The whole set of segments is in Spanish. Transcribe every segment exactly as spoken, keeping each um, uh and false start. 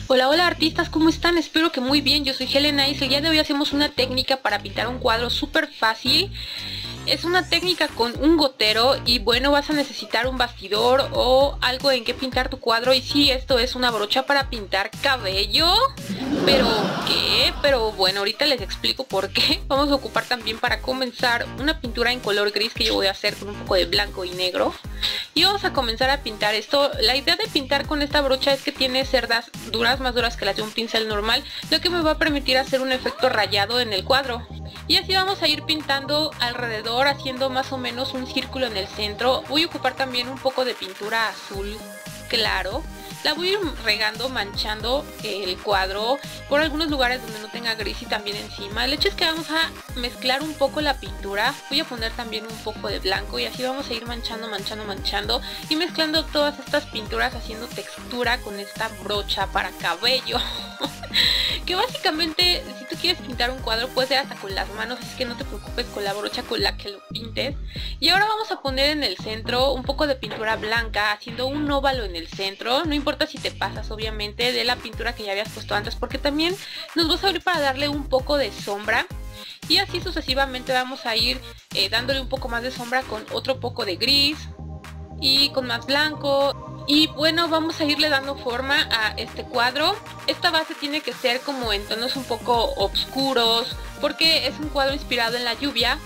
Hola, hola artistas, ¿cómo están? Espero que muy bien, yo soy Helen Ice. El día de hoy hacemos una técnica para pintar un cuadro súper fácil. Es una técnica con un gotero y bueno, vas a necesitar un bastidor o algo en que pintar tu cuadro. Y sí, esto es una brocha para pintar cabello. ¿Pero qué? Pero bueno, ahorita les explico por qué. Vamos a ocupar también para comenzar una pintura en color gris que yo voy a hacer con un poco de blanco y negro. Y vamos a comenzar a pintar esto. La idea de pintar con esta brocha es que tiene cerdas duras, más duras que las de un pincel normal, lo que me va a permitir hacer un efecto rayado en el cuadro. Y así vamos a ir pintando alrededor, haciendo más o menos un círculo en el centro. Voy a ocupar también un poco de pintura azul claro. La voy a ir regando, manchando el cuadro por algunos lugares donde no tenga gris y también encima. El hecho es que vamos a mezclar un poco la pintura. Voy a poner también un poco de blanco y así vamos a ir manchando, manchando, manchando y mezclando todas estas pinturas, haciendo textura con esta brocha para cabello. Que básicamente, si tú quieres pintar un cuadro, puede ser hasta con las manos, así que no te preocupes con la brocha con la que lo pintes. Y ahora vamos a poner en el centro un poco de pintura blanca, haciendo un óvalo en el centro. No importa si te pasas, obviamente, de la pintura que ya habías puesto antes, porque también nos va a servir para darle un poco de sombra. Y así sucesivamente vamos a ir eh, dándole un poco más de sombra con otro poco de gris y con más blanco. Y bueno, vamos a irle dando forma a este cuadro. Esta base tiene que ser como en tonos un poco oscuros, porque es un cuadro inspirado en la lluvia.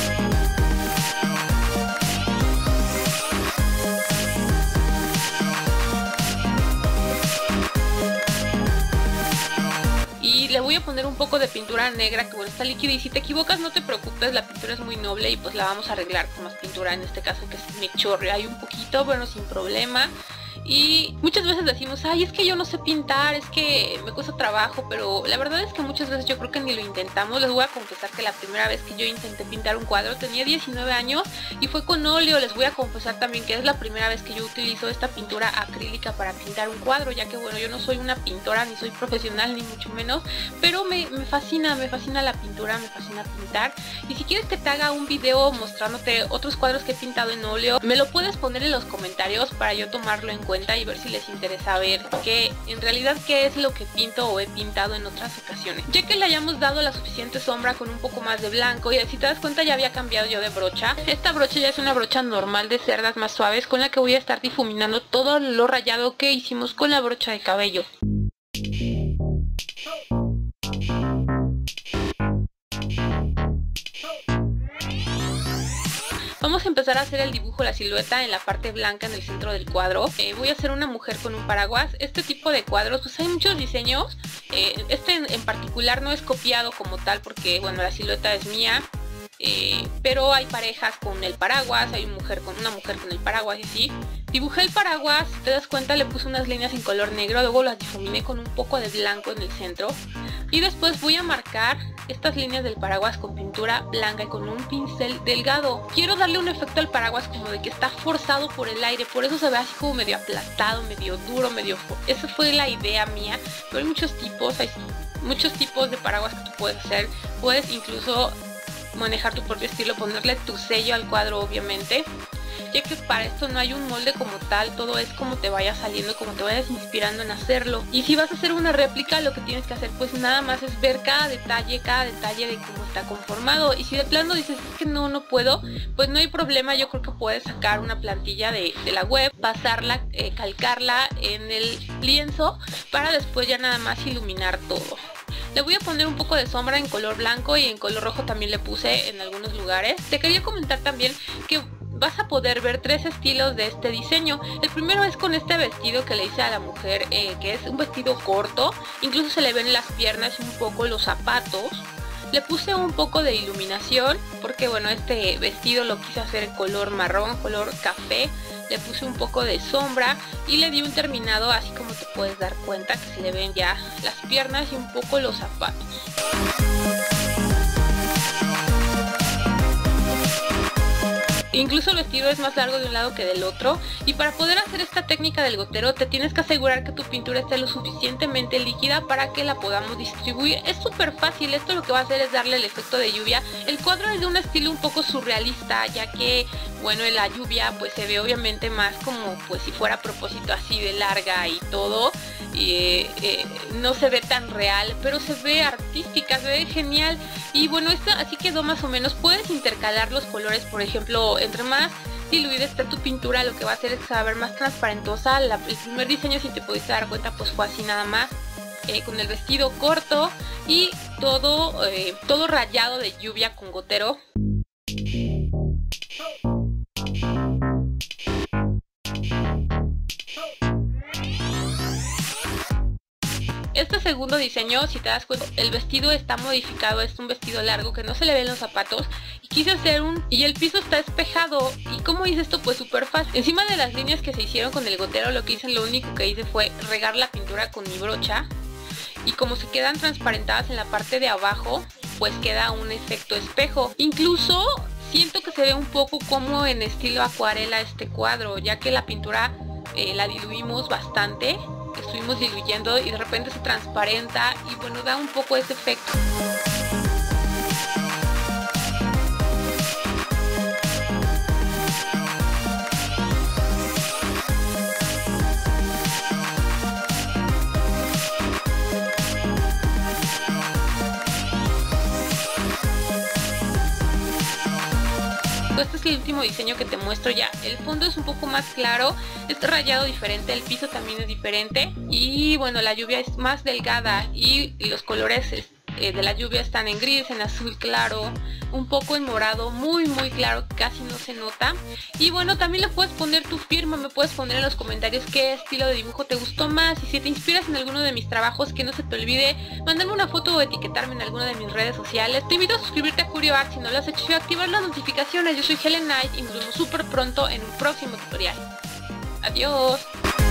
Y le voy a poner un poco de pintura negra que bueno, está líquida, y si te equivocas no te preocupes, la pintura es muy noble y pues la vamos a arreglar con más pintura, en este caso que me chorre ahí un poquito, bueno, sin problema. Y muchas veces decimos, ay, es que yo no sé pintar, es que me cuesta trabajo, pero la verdad es que muchas veces yo creo que ni lo intentamos. Les voy a confesar que la primera vez que yo intenté pintar un cuadro tenía diecinueve años y fue con óleo. Les voy a confesar también que es la primera vez que yo utilizo esta pintura acrílica para pintar un cuadro, ya que bueno, yo no soy una pintora, ni soy profesional, ni mucho menos, pero me, me fascina, me fascina la pintura, me fascina pintar. Y si quieres que te haga un video mostrándote otros cuadros que he pintado en óleo, me lo puedes poner en los comentarios para yo tomarlo en cuenta y ver si les interesa ver que en realidad qué es lo que pinto o he pintado en otras ocasiones. Ya que le hayamos dado la suficiente sombra con un poco más de blanco, y si te das cuenta ya había cambiado yo de brocha. Esta brocha ya es una brocha normal de cerdas más suaves con la que voy a estar difuminando todo lo rayado que hicimos con la brocha de cabello. Vamos a empezar a hacer el dibujo, la silueta en la parte blanca en el centro del cuadro. Eh, voy a hacer una mujer con un paraguas. Este tipo de cuadros, pues hay muchos diseños. Eh, este en, en particular no es copiado como tal porque, bueno, la silueta es mía. Eh, pero hay parejas con el paraguas, hay una mujer con una mujer con el paraguas y así. Dibujé el paraguas, si te das cuenta le puse unas líneas en color negro, luego las difuminé con un poco de blanco en el centro. Y después voy a marcar estas líneas del paraguas con pintura blanca y con un pincel delgado. Quiero darle un efecto al paraguas como de que está forzado por el aire, por eso se ve así como medio aplastado, medio duro, medio... Esa fue la idea mía, pero hay muchos tipos, hay muchos tipos de paraguas que tú puedes hacer. Puedes incluso manejar tu propio estilo, ponerle tu sello al cuadro obviamente, ya que para esto no hay un molde como tal, todo es como te vaya saliendo, como te vayas inspirando en hacerlo. Y si vas a hacer una réplica, lo que tienes que hacer pues nada más es ver cada detalle, cada detalle de cómo está conformado. Y si de plano dices, es que no, no puedo, pues no hay problema, yo creo que puedes sacar una plantilla de, de la web, pasarla, eh, calcarla en el lienzo para después ya nada más iluminar todo. Le voy a poner un poco de sombra en color blanco y en color rojo también le puse en algunos lugares. Te quería comentar también que vas a poder ver tres estilos de este diseño. El primero es con este vestido que le hice a la mujer, eh, que es un vestido corto, incluso se le ven las piernas y un poco los zapatos. Le puse un poco de iluminación porque bueno, este vestido lo quise hacer en color marrón, color café. Le puse un poco de sombra y le di un terminado así como te puedes dar cuenta, que se le ven ya las piernas y un poco los zapatos. Incluso el vestido es más largo de un lado que del otro, y para poder hacer esta técnica del gotero te tienes que asegurar que tu pintura esté lo suficientemente líquida para que la podamos distribuir. Es súper fácil, esto lo que va a hacer es darle el efecto de lluvia. El cuadro es de un estilo un poco surrealista, ya que bueno, en la lluvia pues se ve obviamente más como pues si fuera a propósito así de larga y todo. y eh, eh, no se ve tan real, pero se ve artística, se ve genial. Y bueno, esta así quedó más o menos. Puedes intercalar los colores, por ejemplo, entre más diluida está tu pintura, lo que va a hacer es que se va a ver más transparentosa. La, el primer diseño, si te pudiste dar cuenta, pues fue así nada más, eh, con el vestido corto y todo, eh, todo rayado de lluvia con gotero. Este segundo diseño, si te das cuenta, el vestido está modificado, es un vestido largo que no se le ven los zapatos y quise hacer un... y el piso está espejado. ¿Y cómo hice esto? Pues súper fácil. Encima de las líneas que se hicieron con el gotero, lo que hice, lo único que hice fue regar la pintura con mi brocha, y como se quedan transparentadas en la parte de abajo, pues queda un efecto espejo. Incluso siento que se ve un poco como en estilo acuarela este cuadro, ya que la pintura eh, la diluimos bastante. Estuvimos diluyendo y de repente se transparenta y bueno, da un poco ese efecto. Este es el último diseño que te muestro ya. El fondo es un poco más claro, es rayado diferente, el piso también es diferente y bueno, la lluvia es más delgada y los colores eh, de la lluvia están en gris, en azul claro, un poco en morado, muy muy claro, casi no se nota. Y bueno, también le puedes poner tu firma, me puedes poner en los comentarios qué estilo de dibujo te gustó más, y si te inspiras en alguno de mis trabajos, que no se te olvide mandarme una foto o etiquetarme en alguna de mis redes sociales. Te invito a suscribirte a Curio Art si no lo has hecho y a activar las notificaciones. Yo soy Helen Knight y nos vemos súper pronto en un próximo tutorial. Adiós.